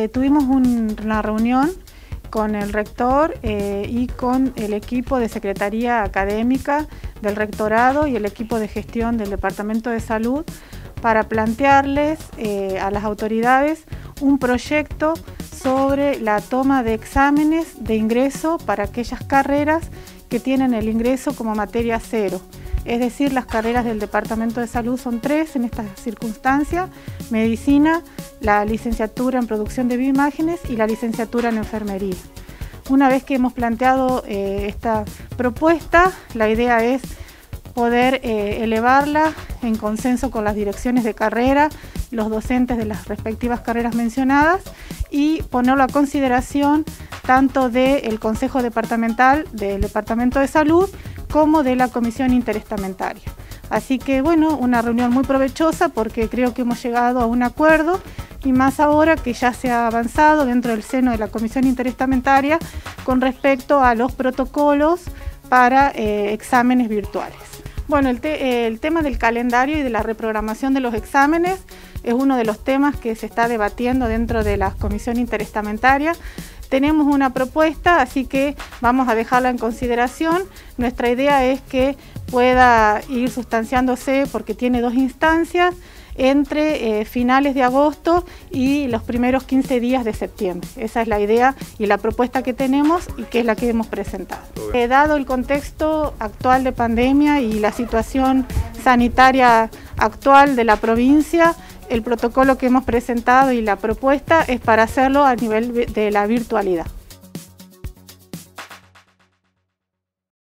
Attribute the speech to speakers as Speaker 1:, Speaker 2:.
Speaker 1: Tuvimos una reunión con el rector y con el equipo de Secretaría Académica del Rectorado y el equipo de gestión del Departamento de Salud para plantearles a las autoridades un proyecto sobre la toma de exámenes de ingreso para aquellas carreras que tienen el ingreso como materia cero. Es decir, las carreras del Departamento de Salud son 3 en esta circunstancia: medicina, la licenciatura en producción de bioimágenes y la licenciatura en enfermería. Una vez que hemos planteado esta propuesta, la idea es poder elevarla en consenso con las direcciones de carrera, los docentes de las respectivas carreras mencionadas, y ponerlo a consideración tanto del Consejo Departamental del Departamento de Salud como de la Comisión Interestamentaria. Así que bueno, una reunión muy provechosa porque creo que hemos llegado a un acuerdo, y más ahora que ya se ha avanzado dentro del seno de la Comisión Interestamentaria con respecto a los protocolos para exámenes virtuales. Bueno, el tema del calendario y de la reprogramación de los exámenes es uno de los temas que se está debatiendo dentro de la Comisión Interestamentaria. Tenemos una propuesta, así que vamos a dejarla en consideración. Nuestra idea es que pueda ir sustanciándose, porque tiene 2 instancias, entre finales de agosto y los primeros 15 días de septiembre. Esa es la idea y la propuesta que tenemos y que es la que hemos presentado. Dado el contexto actual de pandemia y la situación sanitaria actual de la provincia, el protocolo que hemos presentado y la propuesta es para hacerlo a nivel de la virtualidad.